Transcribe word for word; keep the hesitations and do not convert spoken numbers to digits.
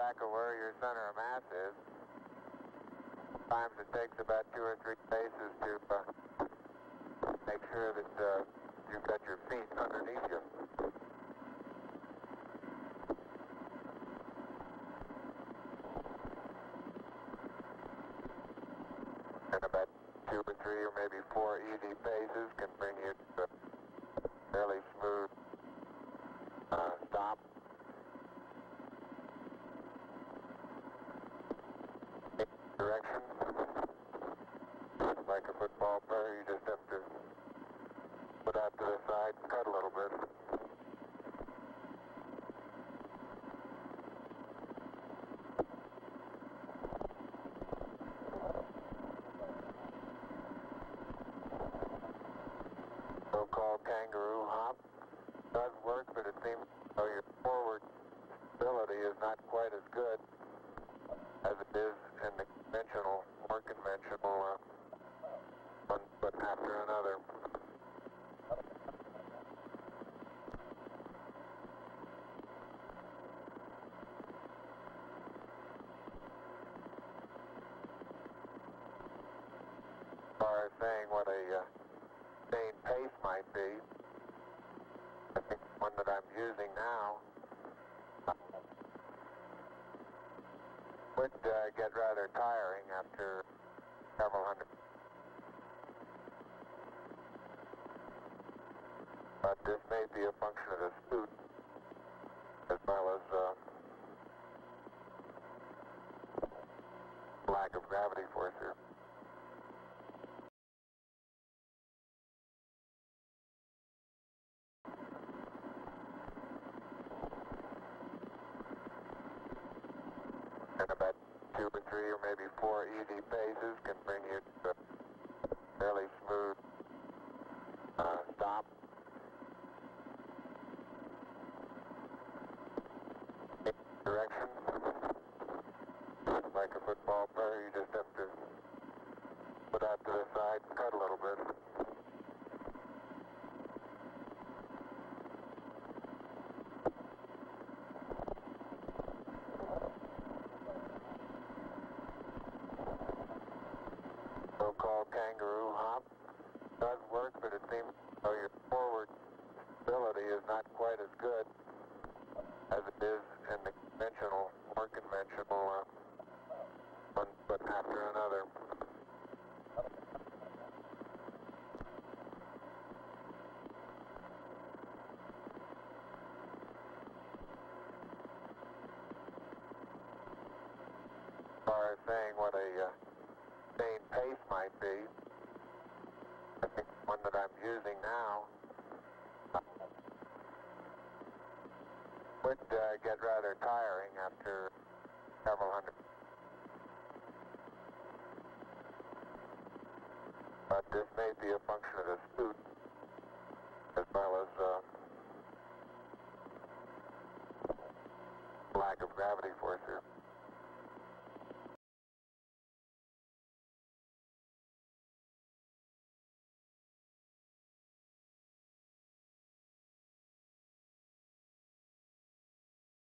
track of where your center of mass is. Sometimes it takes about two or three paces to uh, make sure that uh, you've got your feet underneath you. And about two or three or maybe four easy paces can bring you to a fairly smooth uh, stop. Direction. Like a football player, you just have to put out to the side and cut a little bit. So-called kangaroo hop does work, but it seems as though your forward stability is not quite as good as it is in the conventional, more conventional uh, one foot after another. As far as saying what a uh, sustained pace might be, I think the one that I'm using now would uh, get rather tiring after several hundred. But this may be a function of the scoot as well as uh, lack of gravity force here. And about two or three or maybe four easy paces can bring you to a fairly smooth uh, stop. Direction. Like a football player, you just have to put out to the side and cut a little bit. So-called kangaroo hop does work, but it seems as though your forward stability is not quite as good as it is in the conventional, more conventional uh, one foot after another. As far as saying what a uh, sustained pace might be, I think the one that I'm using now would uh, get rather tiring after several hundred. But this may be a function of the scoot as well as uh, lack of gravity force here.